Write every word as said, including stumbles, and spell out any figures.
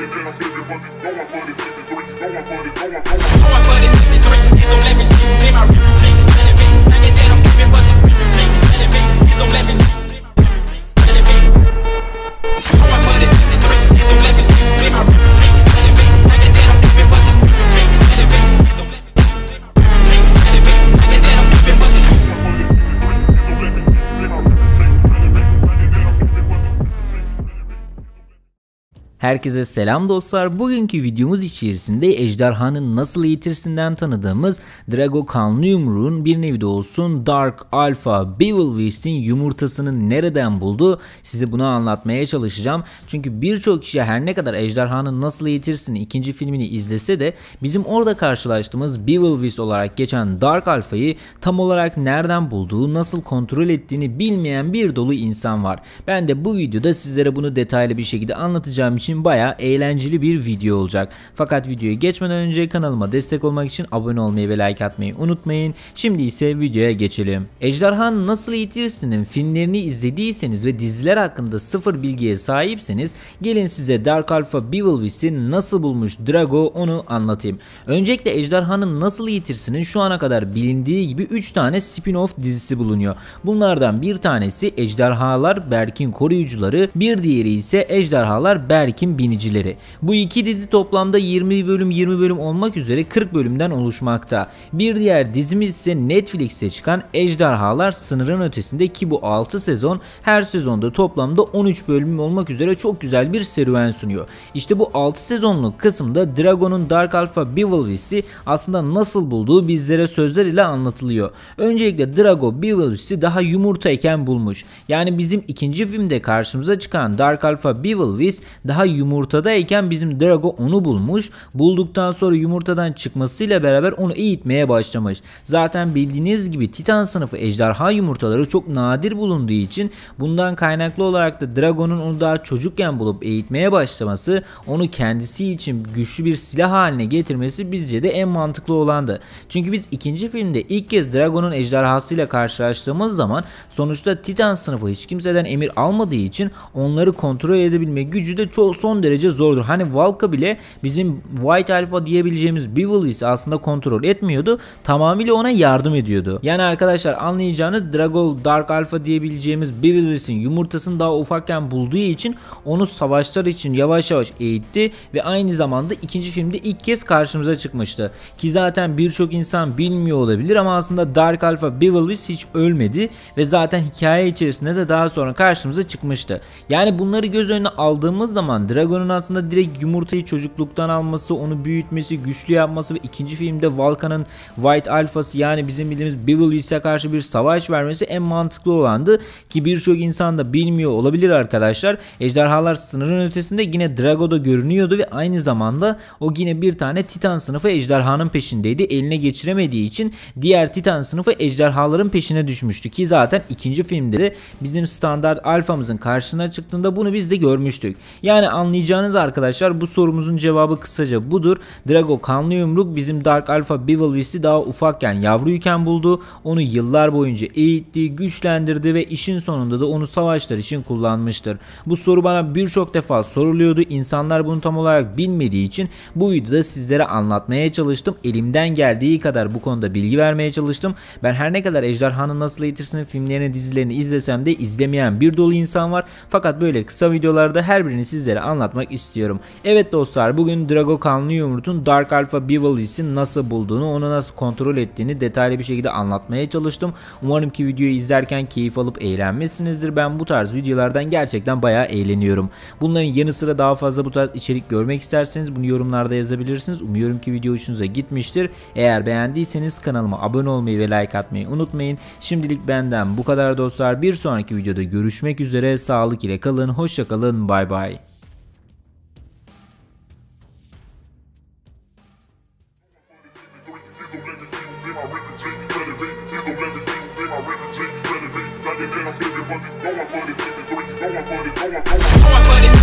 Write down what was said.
Herkese selam dostlar. Bugünkü videomuz içerisinde ejderhanın nasıl eğitirsinden tanıdığımız Drago kanlı yumruğun bir nevi de olsun Dark Alpha Beetlejuice'in yumurtasını nereden buldu, size bunu anlatmaya çalışacağım. Çünkü birçok kişi her ne kadar ejderhanın nasıl eğitirsin ikinci filmini izlese de bizim orada karşılaştığımız Beetlejuice olarak geçen Dark Alpha'yı tam olarak nereden bulduğu, nasıl kontrol ettiğini bilmeyen bir dolu insan var. Ben de bu videoda sizlere bunu detaylı bir şekilde anlatacağım için bayağı eğlenceli bir video olacak. Fakat videoya geçmeden önce kanalıma destek olmak için abone olmayı ve like atmayı unutmayın. Şimdi ise videoya geçelim. Ejderhanı Nasıl Eğitirsin'in filmlerini izlediyseniz ve diziler hakkında sıfır bilgiye sahipseniz gelin size Dark Alpha Beetlejuice'i nasıl bulmuş Drago onu anlatayım. Öncelikle Ejderhanı Nasıl Eğitirsin'in şu ana kadar bilindiği gibi üç tane spin-off dizisi bulunuyor. Bunlardan bir tanesi Ejderhalar Berk'in Koruyucuları, bir diğeri ise Ejderhalar Berk'in Binicileri. Bu iki dizi toplamda yirmi bölüm yirmi bölüm olmak üzere kırk bölümden oluşmakta. Bir diğer dizimiz ise Netflix'te çıkan Ejderhalar Sınırın Ötesinde, ki bu altı sezon, her sezonda toplamda on üç bölüm olmak üzere çok güzel bir serüven sunuyor. İşte bu altı sezonluk kısımda Drago'nun Dark Alpha Beetlejuice'i aslında nasıl bulduğu bizlere sözler ile anlatılıyor. Öncelikle Drago Beetlejuice'i daha yumurtayken bulmuş. Yani bizim ikinci filmde karşımıza çıkan Dark Alpha Beetlejuice daha yumurtadayken bizim Drago onu bulmuş. Bulduktan sonra yumurtadan çıkmasıyla beraber onu eğitmeye başlamış. Zaten bildiğiniz gibi Titan sınıfı ejderha yumurtaları çok nadir bulunduğu için bundan kaynaklı olarak da Drago'nun onu daha çocukken bulup eğitmeye başlaması, onu kendisi için güçlü bir silah haline getirmesi bizce de en mantıklı olandı. Çünkü biz ikinci filmde ilk kez Drago'nun ejderhasıyla karşılaştığımız zaman sonuçta Titan sınıfı hiç kimseden emir almadığı için onları kontrol edebilme gücü de çok son derece zordur. Hani Valka bile bizim White Alpha diyebileceğimiz Beetlejuice'i aslında kontrol etmiyordu. Tamamıyla ona yardım ediyordu. Yani arkadaşlar anlayacağınız Drago Dark Alpha diyebileceğimiz Beetlejuice'in yumurtasını daha ufakken bulduğu için onu savaşlar için yavaş yavaş eğitti ve aynı zamanda ikinci filmde ilk kez karşımıza çıkmıştı. Ki zaten birçok insan bilmiyor olabilir ama aslında Dark Alpha Beetlejuice hiç ölmedi ve zaten hikaye içerisinde de daha sonra karşımıza çıkmıştı. Yani bunları göz önüne aldığımız zaman Drago'nun aslında direkt yumurtayı çocukluktan alması, onu büyütmesi, güçlü yapması ve ikinci filmde Valka'nın White Alpha'sı yani bizim bildiğimiz Beetlejuice'e karşı bir savaş vermesi en mantıklı olandı. Ki birçok insan da bilmiyor olabilir arkadaşlar. Ejderhalar Sınırın Ötesinde yine Drago'da görünüyordu ve aynı zamanda o yine bir tane Titan sınıfı ejderhanın peşindeydi. Eline geçiremediği için diğer Titan sınıfı ejderhaların peşine düşmüştü. Ki zaten ikinci filmde de bizim standart alfamızın karşısına çıktığında bunu biz de görmüştük. Yani anlayacağınız arkadaşlar bu sorumuzun cevabı kısaca budur. Drago kanlı yumruk bizim Dark Alpha Beetlejuice'i daha ufakken, yavruyken buldu. Onu yıllar boyunca eğitti, güçlendirdi ve işin sonunda da onu savaşlar için kullanmıştır. Bu soru bana birçok defa soruluyordu. İnsanlar bunu tam olarak bilmediği için bu videoda sizlere anlatmaya çalıştım. Elimden geldiği kadar bu konuda bilgi vermeye çalıştım. Ben her ne kadar Ejderhanı Nasıl Eğitirsin filmlerini, dizilerini izlesem de izlemeyen bir dolu insan var. Fakat böyle kısa videolarda her birini sizlere anlatmak istiyorum. Evet dostlar, bugün Drago kanlı yumrutun Dark Alpha Beetlejuice'i nasıl bulduğunu, onu nasıl kontrol ettiğini detaylı bir şekilde anlatmaya çalıştım. Umarım ki videoyu izlerken keyif alıp eğlenmişsinizdir. Ben bu tarz videolardan gerçekten bayağı eğleniyorum. Bunların yanı sıra daha fazla bu tarz içerik görmek isterseniz bunu yorumlarda yazabilirsiniz. Umuyorum ki video hoşunuza gitmiştir. Eğer beğendiyseniz kanalıma abone olmayı ve like atmayı unutmayın. Şimdilik benden bu kadar dostlar. Bir sonraki videoda görüşmek üzere. Sağlık ile kalın. Hoşça kalın. Bay bay. Going for it.